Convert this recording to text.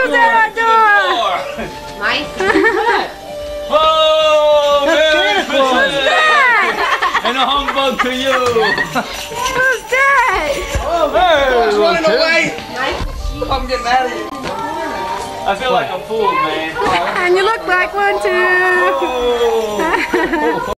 that door? Mike? Oh, Merry Who's Christmas! that? And a humbug to you! Who's that? Oh, hey, running Tim. away. I'm getting out of here. I feel like a fool, man. And you look like one too. Oh.